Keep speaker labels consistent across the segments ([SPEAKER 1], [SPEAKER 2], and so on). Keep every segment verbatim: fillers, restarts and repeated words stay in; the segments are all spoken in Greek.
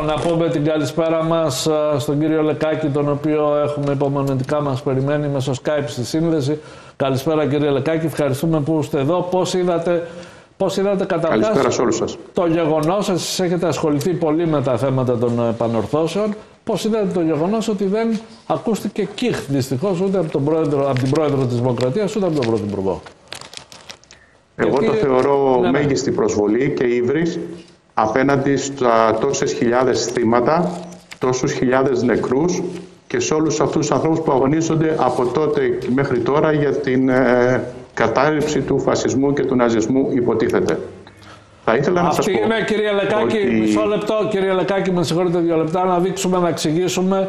[SPEAKER 1] Λοιπόν, να πούμε την καλησπέρα μας στον κύριο Λεκάκη, τον οποίο έχουμε υπομονετικά μας περιμένει μέσω Skype στη σύνδεση. Καλησπέρα κύριε Λεκάκη, ευχαριστούμε που είστε εδώ. Πώς είδατε, πώς είδατε καταρχάς
[SPEAKER 2] καλησπέρα σε όλους σας.
[SPEAKER 1] Το γεγονός, εσείς έχετε ασχοληθεί πολύ με τα θέματα των επανορθώσεων, πώς είδατε το γεγονός ότι δεν ακούστηκε κιχ δυστυχώς ούτε από, τον πρόεδρο, από την πρόεδρο της Δημοκρατίας ούτε από τον πρωθυπουργό?
[SPEAKER 2] Εγώ Γιατί... το θεωρώ ναι, μέγιστη προσβολή και ύβρις απέναντι στα τόσες χιλιάδες θύματα, τόσους χιλιάδες νεκρούς και σε όλους αυτούς τους ανθρώπους που αγωνίζονται από τότε μέχρι τώρα για την ε, κατάρριψη του φασισμού και του ναζισμού, υποτίθεται. Θα ήθελα να
[SPEAKER 1] Αυτή
[SPEAKER 2] σας πω
[SPEAKER 1] είναι, κύριε Λεκάκη,
[SPEAKER 2] ότι...
[SPEAKER 1] μισό λεπτό, κύριε Λεκάκη, με συγχωρείτε δύο λεπτά, να δείξουμε, να εξηγήσουμε.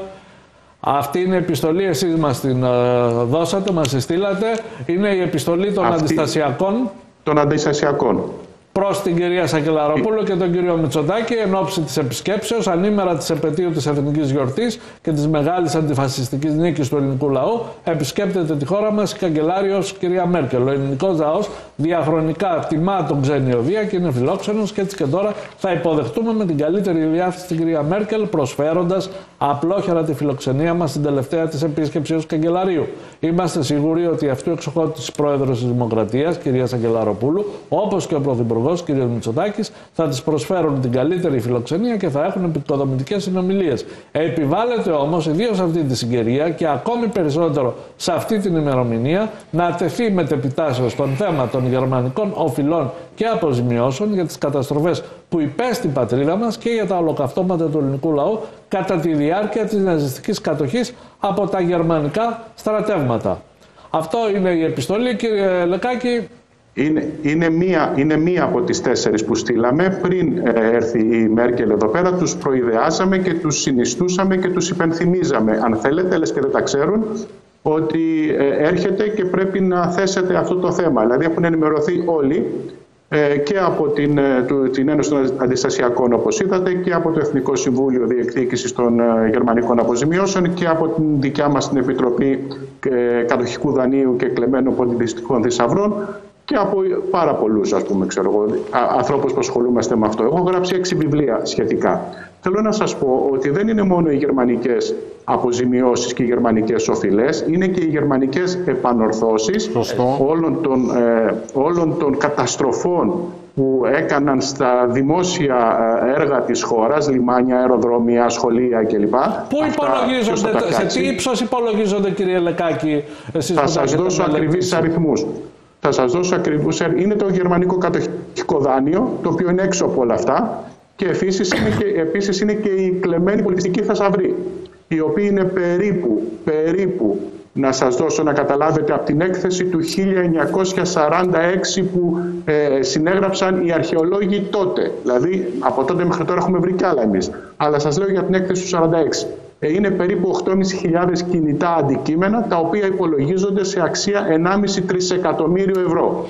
[SPEAKER 1] Αυτή είναι η επιστολή, εσείς μας την ε, δώσατε, μας τη στείλατε. Είναι η επιστολή των Αυτή... αντιστασιακών.
[SPEAKER 2] Των αντιστασιακών.
[SPEAKER 1] Προς την κυρία Σακελαροπούλου και τον κύριο Μητσοτάκη εν ώψη της επισκέψεως ανήμερα της επετείου της Εθνικής Γιορτής και της μεγάλης αντιφασιστικής νίκης του ελληνικού λαού επισκέπτεται τη χώρα μας η καγκελάριος κυρία Μέρκελ. Ο ελληνικός λαός διαχρονικά τιμά τον ξένιο βία και είναι φιλόξενος και έτσι και τώρα θα υποδεχτούμε με την καλύτερη διάθεση την κυρία Μέρκελ προσφέροντας απλόχερα τη φιλοξενία μας στην τελευταία της επίσκεψη ως καγκελαρίου. Είμαστε σίγουροι ότι αυτή ο εξοχότης πρόεδρος της Δημοκρατίας, κυρία Σακελαροπούλου, όπως και ο πρωθυπουργός κ. Μητσοτάκης, θα της προσφέρουν την καλύτερη φιλοξενία και θα έχουν επικοδομητικές συνομιλίες. Επιβάλλεται όμως, ιδίως αυτή τη συγκαιρία και ακόμη περισσότερο σε αυτή την ημερομηνία, να τεθεί μετεπιτάσεως στον θέμα των γερμανικών οφειλών και αποζημιώσεων για τις καταστροφές που υπέστη η πατρίδα μας και για τα ολοκαυτώματα του ελληνικού λαού κατά τη διάρκεια της ναζιστικής κατοχής από τα γερμανικά στρατεύματα. Αυτό είναι η επιστολή, κύριε Λεκάκη.
[SPEAKER 2] Είναι, είναι, μία, είναι μία από τις τέσσερις που στείλαμε. Πριν ε, έρθει η Μέρκελ εδώ πέρα, τους προειδεάσαμε και τους συνιστούσαμε και τους υπενθυμίζαμε. Αν θέλετε, λες και δεν τα ξέρουν, ότι ε, έρχεται και πρέπει να θέσετε αυτό το θέμα. Δηλαδή έχουν ενημερωθεί όλοι ε, και από την, ε, του, την Ένωση των Αντιστασιακών, όπως είδατε, και από το Εθνικό Συμβούλιο Διεκδίκησης των ε, Γερμανικών Αποζημιώσεων και από την δικιά μας την Επιτροπή ε, Κατοχικού Δανείου και Κλεμμένων Πολιτιστικών Θησαυρών, και από πάρα πολλούς, ας πούμε, ξέρω εγώ, ανθρώπους που ασχολούμαστε με αυτό. Έχω γράψει έξι βιβλία σχετικά. Θέλω να σας πω ότι δεν είναι μόνο οι γερμανικές αποζημιώσεις και οι γερμανικές οφειλές, είναι και οι γερμανικές επανορθώσεις όλων των, ε, όλων των καταστροφών που έκαναν στα δημόσια έργα της χώρας, λιμάνια, αεροδρόμια, σχολεία κλπ.
[SPEAKER 1] Πού υπολογίζονται, σε τι ύψος υπολογίζονται, κύριε Λεκάκη, εσείς?
[SPEAKER 2] Θα σας δώσω ακριβείς αριθμούς. Θα σας δώσω ακριβώς, είναι το γερμανικό κατοχικό δάνειο, το οποίο είναι έξω από όλα αυτά, και επίσης είναι και, επίσης είναι και οι κλεμμένοι πολιτιστικοί θησαυροί, οι οποίοι είναι περίπου, περίπου, να σας δώσω να καταλάβετε, από την έκθεση του χίλια εννιακόσια σαράντα έξι που ε, συνέγραψαν οι αρχαιολόγοι τότε. Δηλαδή, από τότε μέχρι τώρα έχουμε βρει κι άλλα εμείς. Αλλά σας λέω για την έκθεση του σαράντα έξι. Είναι περίπου οκτώ χιλιάδες πεντακόσια κινητά αντικείμενα, τα οποία υπολογίζονται σε αξία ενάμιση τρισεκατομμύριο ευρώ.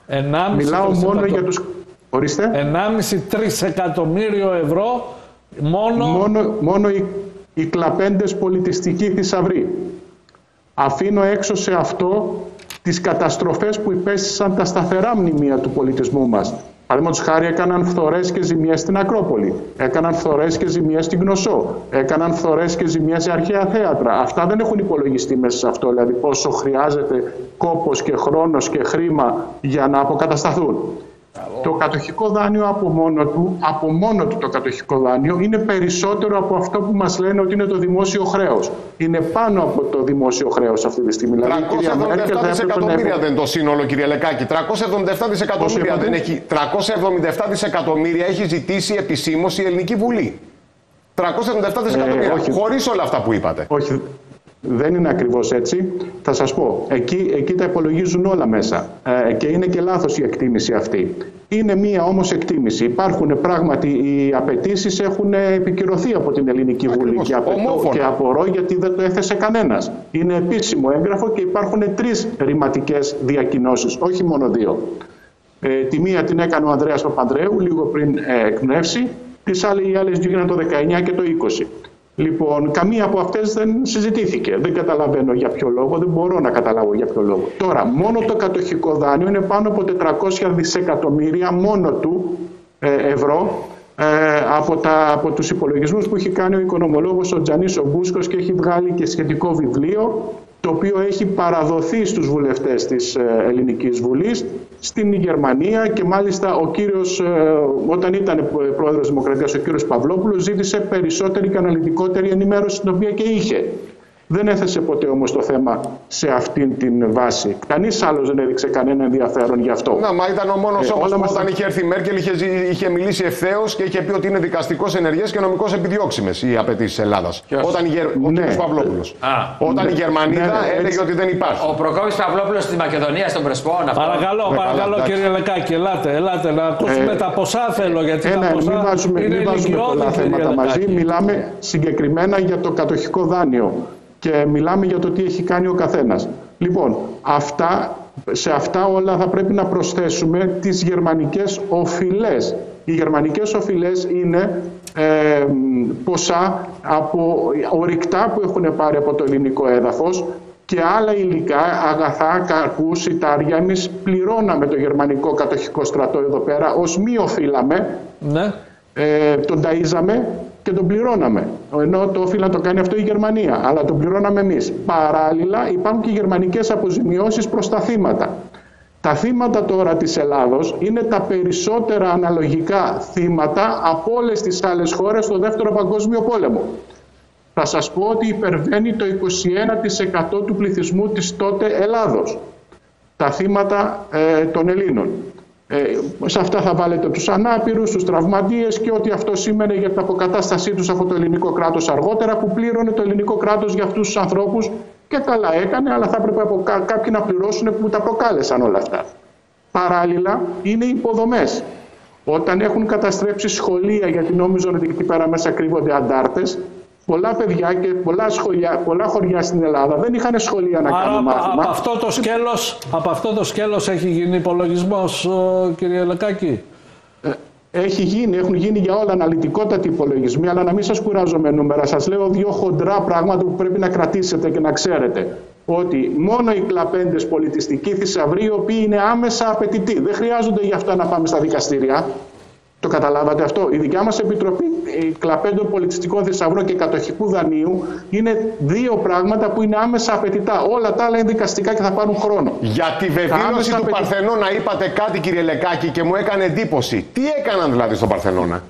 [SPEAKER 2] Μιλάω μόνο για τους... Ορίστε.
[SPEAKER 1] ενάμιση τρισεκατομμύριο ευρώ μόνο...
[SPEAKER 2] Μόνο, μόνο οι, οι κλαπέντες πολιτιστικοί θησαυροί. Αφήνω έξω σε αυτό τις καταστροφές που υπέστησαν τα σταθερά μνημεία του πολιτισμού μας. Παραδείγματος χάρη, έκαναν φθορές και ζημιές στην Ακρόπολη, έκαναν φθορές και ζημιές στην Κνωσό, έκαναν φθορές και ζημιές σε αρχαία θέατρα. Αυτά δεν έχουν υπολογιστεί μέσα σε αυτό, δηλαδή πόσο χρειάζεται κόπος και χρόνος και χρήμα για να αποκατασταθούν. Το κατοχικό δάνειο από μόνο του, από μόνο του το κατοχικό δάνειο είναι περισσότερο από αυτό που μας λένε ότι είναι το δημόσιο χρέος. Είναι πάνω από το δημόσιο χρέος αυτή τη στιγμή.
[SPEAKER 3] τριακόσια εβδομήντα επτά δισεκατομμύρια δεν είναι το σύνολο, κύριε Λεκάκη. τριακόσια εβδομήντα επτά δισεκατομμύρια δεν έχει. τριακόσια εβδομήντα επτά δισεκατομμύρια έχει ζητήσει επισήμως η Ελληνική Βουλή. τριακόσια εβδομήντα επτά δισεκατομμύρια, ε, χωρίς όλα αυτά που είπατε.
[SPEAKER 2] Όχι. Δεν είναι ακριβώς έτσι. Θα σας πω, εκεί, εκεί τα υπολογίζουν όλα μέσα ε, και είναι και λάθος η εκτίμηση αυτή. Είναι μία όμως εκτίμηση. Υπάρχουν πράγματι, οι απαιτήσεις έχουν επικυρωθεί από την Ελληνική Βουλή και, απαιτώ, και απορώ γιατί δεν το έθεσε κανένας. Είναι επίσημο έγγραφο και υπάρχουν τρεις ρηματικές διακοινώσεις, όχι μόνο δύο. Ε, τη μία την έκανε ο Ανδρέας Παπανδρέου λίγο πριν ε, εκπνεύσει, τις άλλες, οι άλλες γίνανε το δεκαεννιά και το είκοσι. Λοιπόν, καμία από αυτές δεν συζητήθηκε. Δεν καταλαβαίνω για ποιο λόγο, δεν μπορώ να καταλάβω για ποιο λόγο. Τώρα, μόνο το κατοχικό δάνειο είναι πάνω από τετρακόσια δισεκατομμύρια μόνο του ε, ευρώ, ε, από, τα, από τους υπολογισμούς που έχει κάνει ο οικονομολόγος ο Τζανής ο Μπούσκος και έχει βγάλει και σχετικό βιβλίο, το οποίο έχει παραδοθεί στους βουλευτές της Ελληνικής Βουλής, στην Γερμανία, και μάλιστα ο κύριος, όταν ήταν πρόεδρος της Δημοκρατίας, ο κύριος Παυλόπουλος ζήτησε περισσότερη και αναλυτικότερη ενημέρωση, την οποία και είχε. Δεν έθεσε ποτέ όμως το θέμα σε αυτήν την βάση. Κανείς άλλος δεν έδειξε κανένα ενδιαφέρον γι' αυτό.
[SPEAKER 3] Να, μα ήταν ο μόνος
[SPEAKER 2] ε,
[SPEAKER 3] όμως που
[SPEAKER 2] μας...
[SPEAKER 3] όταν είχε έρθει η Μέρκελ είχε, είχε μιλήσει ευθέως και είχε πει ότι είναι δικαστικός ενεργές και νομικός επιδιώξιμες οι απαιτήσεις της Ελλάδας. Όταν η Γερ... ναι. ο κ. Παυλόπουλος. Α, όταν ναι. η Γερμανίδα ναι, ναι, έλεγε έτσι... ότι δεν υπάρχει.
[SPEAKER 4] Ο Προκόπης Παυλόπουλος στη Μακεδονία, στον Πρεσπών.
[SPEAKER 1] Παρακαλώ, ναι, παρακαλώ καλά, κύριε Λεκάκη, ελάτε, ελάτε να ακούσουμε ε, τα ποσά θέλω. Γιατί ε, τα ναι, ποσά
[SPEAKER 2] μην βάζουμε, μην βάζουμε πολλά θέματα μαζί. Μιλάμε συγκεκριμένα για το κατοχικό δάνειο. Και μιλάμε για το τι έχει κάνει ο καθένας. Λοιπόν, αυτά, σε αυτά όλα θα πρέπει να προσθέσουμε τις γερμανικές οφειλές. Οι γερμανικές οφειλές είναι ε, ποσά από ορυκτά που έχουν πάρει από το ελληνικό έδαφος και άλλα υλικά, αγαθά, καρπούς, σιτάρια. Εμείς πληρώναμε το γερμανικό κατοχικό στρατό εδώ πέρα, ως μη οφείλαμε, ναι. ε, τον ταΐζαμε και τον πληρώναμε. Ενώ το όφιλε να το κάνει αυτό η Γερμανία, αλλά τον πληρώναμε εμείς. Παράλληλα υπάρχουν και γερμανικές αποζημιώσεις προς τα θύματα. Τα θύματα τώρα της Ελλάδος είναι τα περισσότερα αναλογικά θύματα από όλες τις άλλες χώρες στο Δεύτερο Παγκόσμιο Πόλεμο. Θα σας πω ότι υπερβαίνει το είκοσι ένα τοις εκατό του πληθυσμού της τότε Ελλάδος. Τα θύματα ε, των Ελλήνων. Ε, σε αυτά θα βάλετε τους ανάπηρους, τους τραυματίες και ό,τι αυτό σήμαινε για την αποκατάστασή τους από το ελληνικό κράτος αργότερα, που πλήρωνε το ελληνικό κράτος για αυτούς τους ανθρώπους, και καλά έκανε, αλλά θα έπρεπε από κά- κάποιοι να πληρώσουν που τα προκάλεσαν όλα αυτά. Παράλληλα είναι οι υποδομές. Όταν έχουν καταστρέψει σχολεία, γιατί νόμιζαν ότι εκεί πέρα μέσα κρύβονται αντάρτες, πολλά παιδιά και πολλά, σχολιά, πολλά χωριά στην Ελλάδα δεν είχαν σχολεία να
[SPEAKER 1] Άρα,
[SPEAKER 2] κάνουν μάθημα.
[SPEAKER 1] Από αυτό το σκέλος, από αυτό το σκέλος έχει γίνει υπολογισμός, κύριε Λεκάκη.
[SPEAKER 2] Ε, έχει γίνει, έχουν γίνει για όλα αναλυτικότατοι υπολογισμοί, αλλά να μην σας κουράζω με νούμερα. Σας λέω δύο χοντρά πράγματα που πρέπει να κρατήσετε και να ξέρετε. Ότι μόνο οι κλαπέντες πολιτιστικοί θησαυροί, οι οποίοι είναι άμεσα απαιτητοί, δεν χρειάζονται γι' αυτό να πάμε στα δικαστήρια. Το καταλάβατε αυτό? Η δικιά μας Επιτροπή Κλαπέντων Πολιτιστικών Θησαυρών και Κατοχικού Δανείου είναι δύο πράγματα που είναι άμεσα απαιτητά. Όλα τα άλλα είναι δικαστικά και θα πάρουν χρόνο.
[SPEAKER 3] Για τη βεβαίωση του απαιτη... Παρθενώνα είπατε κάτι, κύριε Λεκάκη, και μου έκανε εντύπωση. Τι έκαναν δηλαδή στον Παρθενώνα?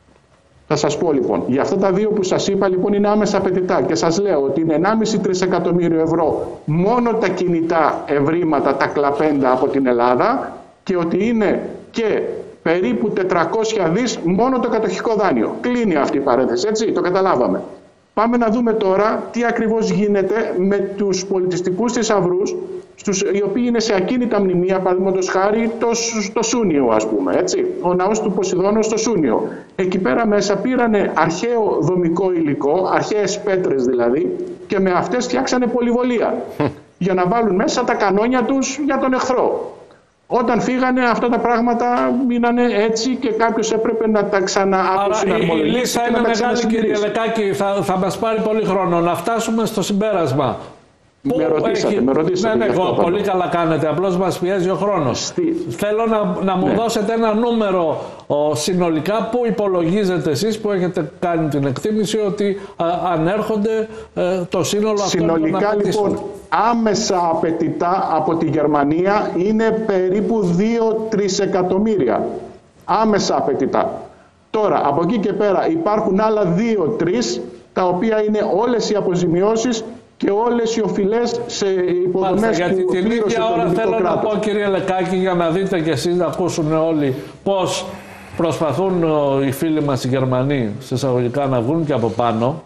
[SPEAKER 2] Θα σας πω λοιπόν. Για αυτά τα δύο που σας είπα λοιπόν είναι άμεσα απαιτητά και σας λέω ότι είναι ενάμιση τρισεκατομμύριο ευρώ μόνο τα κινητά ευρήματα, τα κλαπέντα από την Ελλάδα, και ότι είναι και περίπου τετρακόσια δις μόνο το κατοχικό δάνειο. Κλείνει αυτή η παρένθεση, έτσι, το καταλάβαμε. Πάμε να δούμε τώρα τι ακριβώς γίνεται με τους πολιτιστικούς θησαυρούς, στους, οι οποίοι είναι σε ακίνητα μνημεία, παραδείγματος χάρη το, το Σούνιο, ας πούμε, έτσι, ο ναός του Ποσειδώνου στο Σούνιο. Εκεί πέρα μέσα πήρανε αρχαίο δομικό υλικό, αρχαίες πέτρες δηλαδή, και με αυτές φτιάξανε πολυβολία για να βάλουν μέσα τα κανόνια τους για τον εχθρό. Όταν φύγανε αυτά τα πράγματα μείνανε έτσι και κάποιος έπρεπε να τα ξανααποσυναρμολογήσει.
[SPEAKER 1] Η λίστα είναι μεγάλη, κύριε Λεκάκη, θα, θα μας πάρει πολύ χρόνο να φτάσουμε στο συμπέρασμα.
[SPEAKER 2] Με ρωτήσατε, έχει... με ρωτήσατε.
[SPEAKER 1] Ναι, ναι, εγώ, πολύ καλά κάνετε, απλώς μας πιέζει ο χρόνος. Στη... Θέλω να, να μου ναι. δώσετε ένα νούμερο ο, συνολικά που υπολογίζετε εσείς που έχετε κάνει την εκτίμηση ότι α, ανέρχονται ε, το σύνολο αυτό.
[SPEAKER 2] Συνολικά λοιπόν άμεσα απαιτητά από τη Γερμανία είναι περίπου δύο τρισεκατομμύρια. Άμεσα απαιτητά. Τώρα από εκεί και πέρα υπάρχουν άλλα δύο τρεις τα οποία είναι όλες οι αποζημιώσεις και όλες οι οφειλές σε υποδομές
[SPEAKER 1] που
[SPEAKER 2] πλήρωσε το ελληνικό κράτος.
[SPEAKER 1] Γιατί την ίδια ώρα θέλω να πω, κύριε Λεκάκη, για να δείτε και εσείς να ακούσουν όλοι πώς προσπαθούν οι φίλοι μας οι Γερμανοί σε εισαγωγικά να βγουν και από πάνω.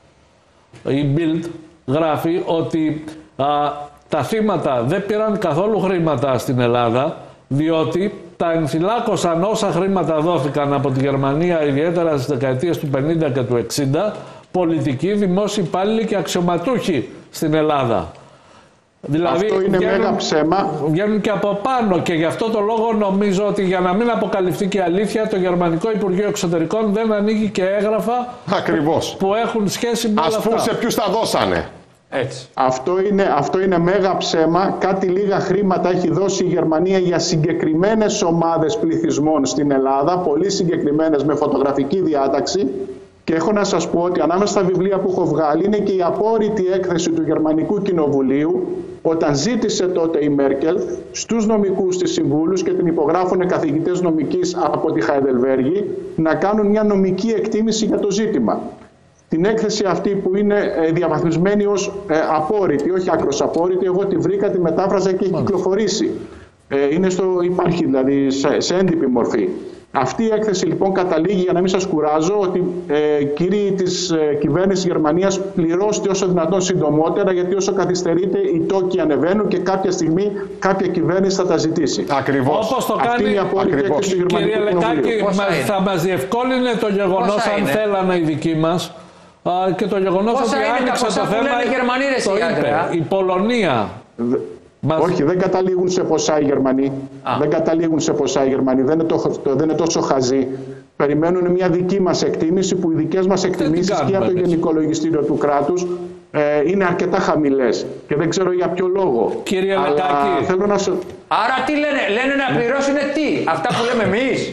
[SPEAKER 1] Η Bild γράφει ότι α, τα θύματα δεν πήραν καθόλου χρήματα στην Ελλάδα, διότι τα ενθυλάκωσαν όσα χρήματα δόθηκαν από τη Γερμανία, ιδιαίτερα στις δεκαετίες του πενήντα και του εξήντα, πολιτικοί, δημόσιοι υπάλληλοι και αξιωματούχοι στην Ελλάδα. Δηλαδή,
[SPEAKER 2] αυτό είναι
[SPEAKER 1] βγαίνουν,
[SPEAKER 2] μέγα ψέμα.
[SPEAKER 1] Βγαίνουν και από πάνω, και γι' αυτό το λόγο νομίζω ότι για να μην αποκαλυφθεί και η αλήθεια, το Γερμανικό Υπουργείο Εξωτερικών δεν ανοίγει και έγγραφα
[SPEAKER 3] ακριβώς
[SPEAKER 1] που έχουν σχέση με όλα
[SPEAKER 3] αυτά. Ας πούμε σε ποιους τα δώσανε.
[SPEAKER 4] Έτσι.
[SPEAKER 2] Αυτό είναι, αυτό είναι μέγα ψέμα. Κάτι λίγα χρήματα έχει δώσει η Γερμανία για συγκεκριμένες ομάδες πληθυσμών στην Ελλάδα, πολύ συγκεκριμένες με φωτογραφική διάταξη. Και έχω να σας πω ότι ανάμεσα στα βιβλία που έχω βγάλει είναι και η απόρριτη έκθεση του Γερμανικού Κοινοβουλίου, όταν ζήτησε τότε η Μέρκελ στους νομικούς της συμβούλους, και την υπογράφουν καθηγητές νομικής από τη Χαϊδελβέργη, να κάνουν μια νομική εκτίμηση για το ζήτημα. Την έκθεση αυτή που είναι διαβαθμισμένη ως ε, απόρριτη, όχι άκρως απόρριτη, εγώ τη βρήκα, τη μετάφραζα και έχει κυκλοφορήσει. Ε, είναι στο, υπάρχει δηλαδή σε, σε έντυπη μορφή. Αυτή η έκθεση λοιπόν καταλήγει, για να μην σας κουράζω, ότι ε, κύριοι της ε, κυβέρνησης Γερμανίας, πληρώστε όσο δυνατόν συντομότερα, γιατί όσο καθυστερείτε οι τόκοι ανεβαίνουν και κάποια στιγμή κάποια κυβέρνηση θα τα ζητήσει.
[SPEAKER 3] Ακριβώς.
[SPEAKER 1] Όπως το
[SPEAKER 2] Αυτή
[SPEAKER 1] κάνει,
[SPEAKER 2] είναι η απόρριτη έκθεση του Γερμανικού
[SPEAKER 1] κύριε Λεκάκη, θα μας διευκόλυνε το γεγονός, αν
[SPEAKER 4] είναι?
[SPEAKER 1] θέλανε οι δικοί μας, και το γεγονός ότι άνοιξε το θέμα, το είπε, η Πολωνία.
[SPEAKER 2] Μας... Όχι, δεν καταλήγουν σε ποσά οι Γερμανοί. Α. Δεν καταλήγουν σε ποσά οι Γερμανοί. Δεν είναι, το, το, δεν είναι τόσο χαζοί. Περιμένουν μια δική μας εκτίμηση, που οι δικές μας εκτιμήσεις και από το Γενικό Λογιστήριο του κράτους ε, είναι αρκετά χαμηλές. Και δεν ξέρω για ποιο λόγο.
[SPEAKER 1] Κύριε Λεκάκη.
[SPEAKER 2] Θέλω να σου...
[SPEAKER 4] Άρα τι λένε, λένε να πληρώσουν τι, αυτά που λέμε εμείς?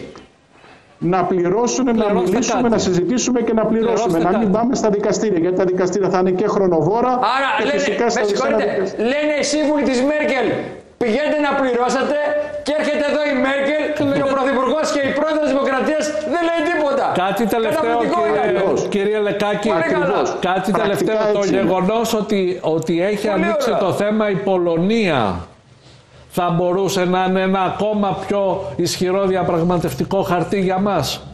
[SPEAKER 2] Να πληρώσουν, να μιλήσουμε, κάτι. να συζητήσουμε και να πληρώσουμε. Πληρώστε να μην κάτι. πάμε στα δικαστήρια, γιατί τα δικαστήρια θα είναι και χρονοβόρα.
[SPEAKER 4] Άρα
[SPEAKER 2] και
[SPEAKER 4] λένε,
[SPEAKER 2] φυσικά
[SPEAKER 4] με συγχωρείτε, λένε οι σύμβουλοι της Μέρκελ, πηγαίνετε να πληρώσετε, και έρχεται εδώ η Μέρκελ και ο Πρωθυπουργός και η Πρόεδρος της Δημοκρατίας δεν λέει τίποτα.
[SPEAKER 1] Κάτι τελευταίο, κύριε, κύριε Λεκάκη, κάτι τελευταίο, το γεγονός ότι, ότι έχει Πολύ ανοίξει ωραία. το θέμα η Πολωνία, θα μπορούσε να είναι ένα ακόμα πιο ισχυρό διαπραγματευτικό χαρτί για μας?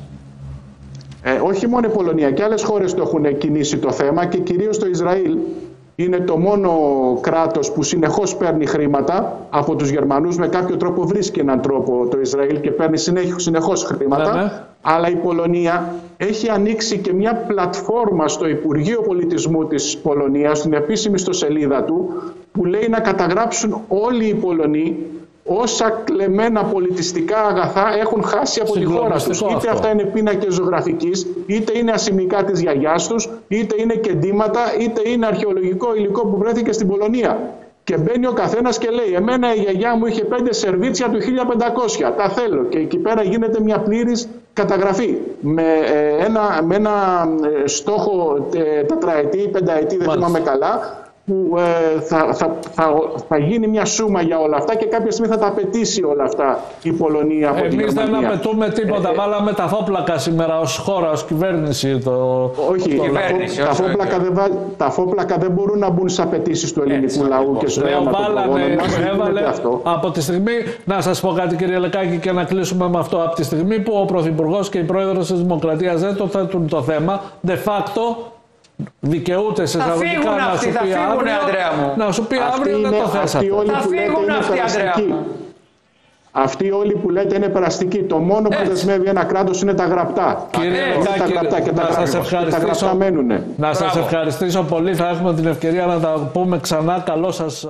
[SPEAKER 2] Ε, όχι μόνο η Πολωνία, και άλλες χώρες το έχουν κινήσει το θέμα, και κυρίως το Ισραήλ είναι το μόνο κράτος που συνεχώς παίρνει χρήματα από τους Γερμανούς. Με κάποιο τρόπο βρίσκει έναν τρόπο το Ισραήλ και παίρνει συνεχώς χρήματα. Ναι, ναι. Αλλά η Πολωνία έχει ανοίξει και μια πλατφόρμα στο Υπουργείο Πολιτισμού της Πολωνίας, στην επίσημη ιστοσελίδα του, που λέει να καταγράψουν όλοι οι Πολωνοί όσα κλεμμένα πολιτιστικά αγαθά έχουν χάσει από τη χώρα τους. Είτε αυτό. αυτά είναι πίνακες ζωγραφικής, είτε είναι ασημικά της γιαγιάς τους, είτε είναι κεντήματα, είτε είναι αρχαιολογικό υλικό που βρέθηκε στην Πολωνία. Και μπαίνει ο καθένας και λέει: εμένα η γιαγιά μου είχε πέντε σερβίτσια του χίλια πεντακόσια, τα θέλω. Και εκεί πέρα γίνεται μια πλήρης καταγραφή με ε, ένα, με ένα στόχο ε, τετραετή, πενταετή, δεν θυμάμαι καλά, που ε, θα, θα, θα, θα γίνει μια σούμα για όλα αυτά και κάποια στιγμή θα τα απαιτήσει όλα αυτά η Πολωνία από την Γερμανία.
[SPEAKER 1] Εμείς δεν απαιτούμε τίποτα. Ε, Βάλαμε τα φόπλακα σήμερα ως χώρα, ως κυβέρνηση. Το,
[SPEAKER 2] όχι,
[SPEAKER 1] το
[SPEAKER 2] κυβέρνηση, τα, όχι, φόπλακα όχι. Δεν, τα φόπλακα δεν μπορούν να μπουν στις απαιτήσεις του ελληνικού Έτσι, λαού και στο αίμα των προγόνων μας. Έβαλε αυτό. Από τη στιγμή, να σας πω κάτι κύριε Λεκάκη και να κλείσουμε με αυτό, από τη στιγμή που ο Πρωθυπουργός και η Πρόεδρος της Δημοκρατίας δεν το θέτουν το θέμα, de facto, δικαιούται σε εισαγωγικά να σου πει αύριο, να σου πει αύριο δεν το θέσατε.
[SPEAKER 4] Θα φύγουν αυτοί, Ανδρέα μου.
[SPEAKER 2] Αυτοί όλοι που λέτε είναι περαστικοί. Το μόνο που δεσμεύει ένα κράτος είναι τα γραπτά.
[SPEAKER 1] Κύριε Λεκάκη, να σας ευχαριστήσω, να σας ευχαριστήσω πολύ. Θα έχουμε την ευκαιρία να τα πούμε ξανά. Καλό σας...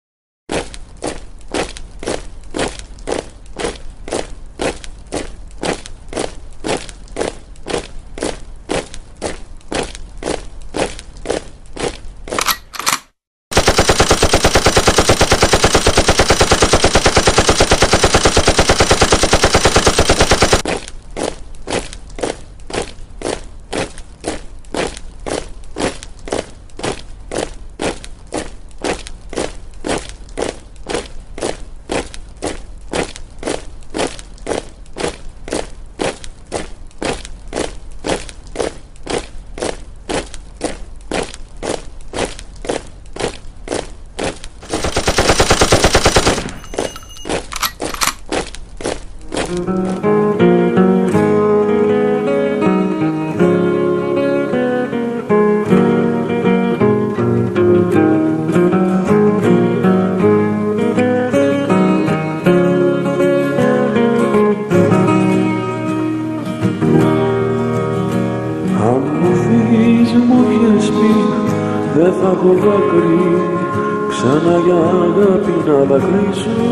[SPEAKER 5] Δεν θα έχω δάκρυ ξανά για αγάπη να δακρύσω.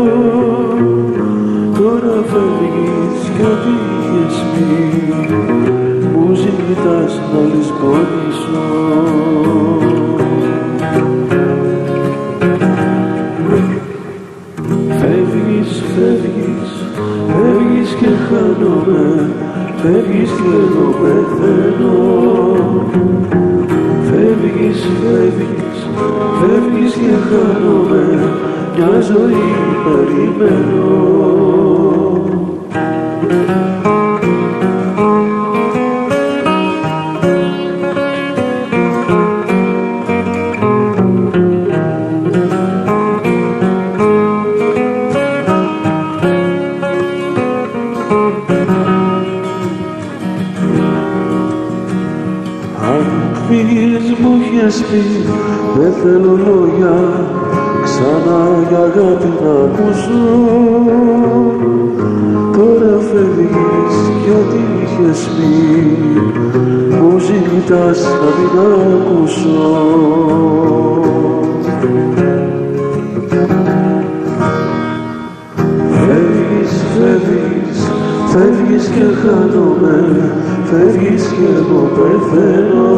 [SPEAKER 5] Τώρα φεύγεις κι ό,τι είχες πει μου ζητάς να λησπονήσω. φεύγεις και εγώ πεθαίνω. Φεύγεις, φεύγεις, φεύγεις και χάνομαι, μια ζωή περιμένω. Δεν θέλω λόγια ξανά για αγάπη να ακούσω. Τώρα φεύγεις γιατί είχες πει, μου ζητάς να μην ακούσω. Φεύγεις, φεύγεις, φεύγεις και χάνομαι, φεύγεις και εγώ πεθαίνω.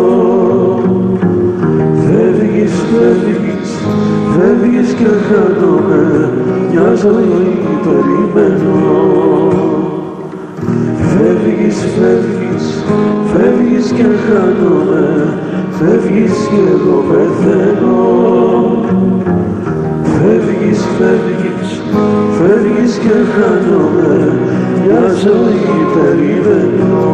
[SPEAKER 5] Φεύγεις, φεύγεις, φεύγεις και χάνομαι, μια ζωή περιμένω. Φεύγεις, φεύγεις, φεύγεις και χάνομαι, φεύγεις και εγώ πεθαίνω. Φεύγεις, φεύγεις, φεύγεις και χάνομαι, μια ζωή περιμένω.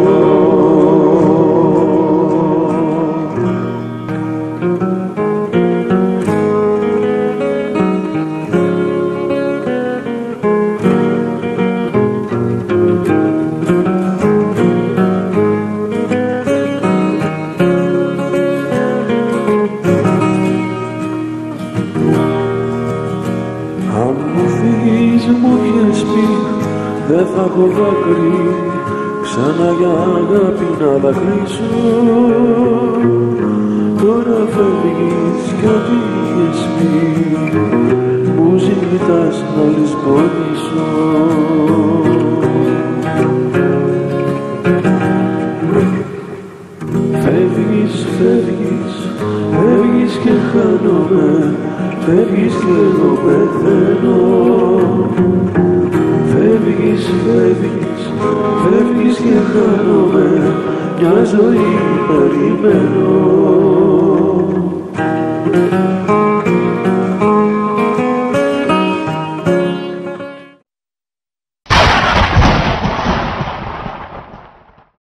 [SPEAKER 5] Δεν θα έχω δάκρυ ξανά για αγάπη να δακρύσω. Τώρα φεύγεις γιατί είχες πει, μου ζητάς να λησπονήσω. Φεύγεις, φεύγεις, φεύγεις και χάνομαι, φεύγεις και εγώ πεθαίνω. Φεύγεις, φεύγεις, φεύγεις και χάνομαι, μια ζωή περιμένω.